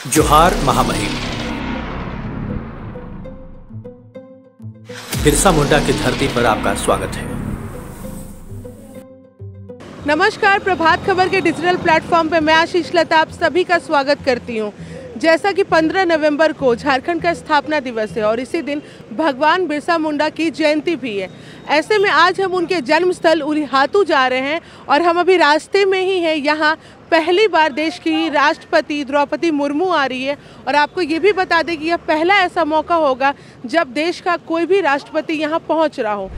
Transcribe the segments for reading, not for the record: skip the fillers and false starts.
जोहार महामहिम। बिरसा मुंडा की धरती पर आपका स्वागत है। नमस्कार, प्रभात खबर के डिजिटल प्लेटफॉर्म पे मैं आशीष लता आप सभी का स्वागत करती हूँ। जैसा कि 15 नवंबर को झारखंड का स्थापना दिवस है और इसी दिन भगवान बिरसा मुंडा की जयंती भी है। ऐसे में आज हम उनके जन्मस्थल उरीहातू जा रहे हैं और हम अभी रास्ते में ही हैं। यहाँ पहली बार देश की राष्ट्रपति द्रौपदी मुर्मू आ रही है और आपको ये भी बता दें कि यह पहला ऐसा मौका होगा जब देश का कोई भी राष्ट्रपति यहाँ पहुँच रहा हो।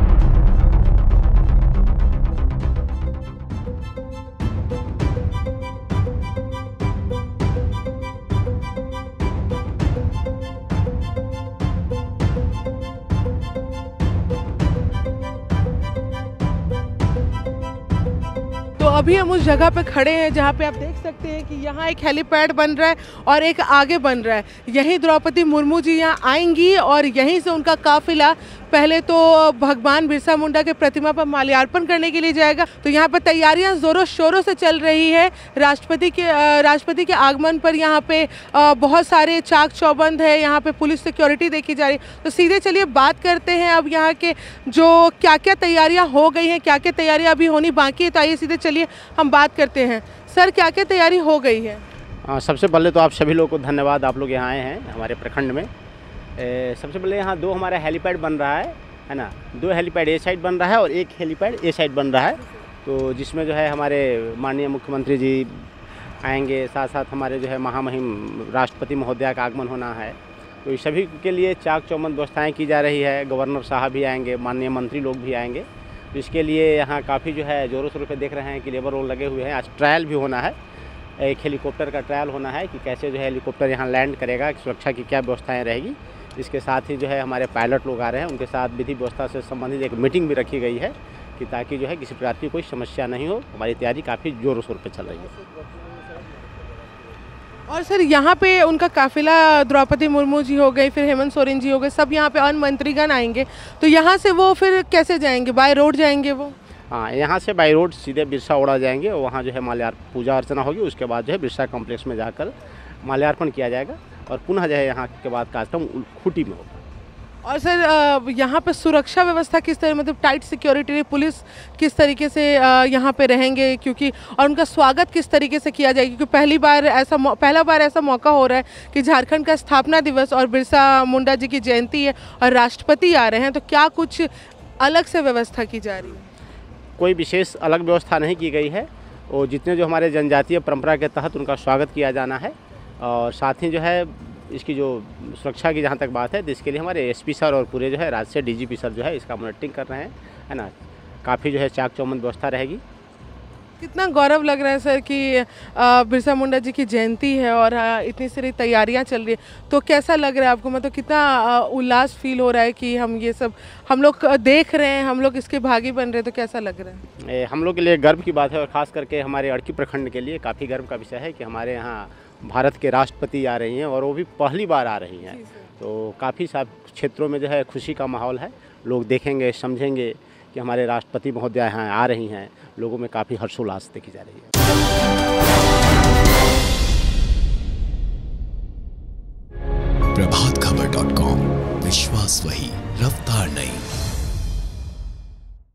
तो अभी हम उस जगह पे खड़े हैं जहाँ पे आप देख सकते हैं कि यहाँ एक हेलीपैड बन रहा है और एक आगे बन रहा है। यहीं द्रौपदी मुर्मू जी यहाँ आएंगी और यहीं से उनका काफिला पहले तो भगवान बिरसा मुंडा के प्रतिमा पर माल्यार्पण करने के लिए जाएगा। तो यहाँ पर तैयारियां जोरों शोरों से चल रही है। राष्ट्रपति के आगमन पर यहाँ पे बहुत सारे चाक चौबंद है, यहाँ पे पुलिस सिक्योरिटी देखी जा रही है। तो सीधे चलिए बात करते हैं अब यहाँ के जो क्या क्या तैयारियाँ हो गई हैं, क्या क्या तैयारियाँ अभी होनी बाकी है। तो आइए सीधे चलिए हम बात करते हैं। सर, क्या क्या तैयारी हो गई है? सबसे पहले तो आप सभी लोगों को धन्यवाद, आप लोग यहाँ आए हैं हमारे प्रखंड में। सबसे पहले यहाँ दो हमारा हेलीपैड बन रहा है ना। दो हेलीपैड ए साइड बन रहा है और एक हेलीपैड ए साइड बन रहा है। तो जिसमें जो है हमारे माननीय मुख्यमंत्री जी आएंगे, साथ साथ हमारे जो है महामहिम राष्ट्रपति महोदया का आगमन होना है। तो इस सभी के लिए चाक चौबंद व्यवस्थाएँ की जा रही है। गवर्नर साहब भी आएंगे, माननीय मंत्री लोग भी आएंगे। तो इसके लिए यहाँ काफ़ी जो है ज़ोरों शोरों पे देख रहे हैं कि लेबर रोल लगे हुए हैं। आज ट्रायल भी होना है, एक हेलीकॉप्टर का ट्रायल होना है कि कैसे जो है हेलीकॉप्टर यहाँ लैंड करेगा, सुरक्षा की क्या व्यवस्थाएं रहेगी। इसके साथ ही जो है हमारे पायलट लोग आ रहे हैं, उनके साथ विधि व्यवस्था से संबंधित एक मीटिंग भी रखी गई है कि ताकि जो है किसी प्रकार की कोई समस्या नहीं हो। हमारी तैयारी काफ़ी ज़ोरों शोर पर चल रही है। और सर, यहाँ पे उनका काफिला द्रौपदी मुर्मू जी हो गई, फिर हेमंत सोरेन जी हो गए, सब यहाँ पे अन्य मंत्रीगण आएंगे। तो यहाँ से वो फिर कैसे जाएंगे? बाय रोड जाएंगे वो? हाँ, यहाँ से बाई रोड सीधे बिरसा ओड़ा जाएंगे और वहाँ जो है माल्यार्पण पूजा अर्चना होगी। उसके बाद जो है बिरसा कॉम्प्लेक्स में जाकर माल्यार्पण किया जाएगा और पुनः जो है यहाँ के बाद कार्यक्रम खूंटी में होगा। और सर, यहाँ पे सुरक्षा व्यवस्था किस तरह, मतलब टाइट सिक्योरिटी, पुलिस किस तरीके से यहाँ पे रहेंगे, क्योंकि और उनका स्वागत किस तरीके से किया जाएगा? क्योंकि पहला बार ऐसा मौका हो रहा है कि झारखंड का स्थापना दिवस और बिरसा मुंडा जी की जयंती है और राष्ट्रपति आ रहे हैं। तो क्या कुछ अलग से व्यवस्था की जा रही है? कोई विशेष अलग व्यवस्था नहीं की गई है और जितने जो हमारे जनजातीय परंपरा के तहत उनका स्वागत किया जाना है। और साथ ही जो है इसकी जो सुरक्षा की जहाँ तक बात है तो इसके लिए हमारे एसपी सर और पूरे जो है राज्य से डीजीपी सर जो है इसका मॉनिटरिंग कर रहे हैं, है ना। काफ़ी जो है चाक चौबंद व्यवस्था रहेगी। कितना गौरव लग रहा है सर कि बिरसा मुंडा जी की जयंती है और इतनी सारी तैयारियां चल रही है। तो कैसा लग रहा है आपको? मतलब कितना उल्लास फील हो रहा है कि हम ये सब हम लोग देख रहे हैं, हम लोग इसके भागी बन रहे हैं। तो कैसा लग रहा है? हम लोग के लिए गर्व की बात है और ख़ास करके हमारे अड़की प्रखंड के लिए काफ़ी गर्व का विषय है कि हमारे यहाँ भारत के राष्ट्रपति आ रही हैं और वो भी पहली बार आ रही हैं। तो काफ़ी सब क्षेत्रों में जो है खुशी का माहौल है। लोग देखेंगे, समझेंगे कि हमारे राष्ट्रपति महोदया यहाँ आ रही हैं। लोगों में काफ़ी हर्षोल्लास देखी जा रही है। प्रभातखबर.com, विश्वास वही, रफ्तार नहीं।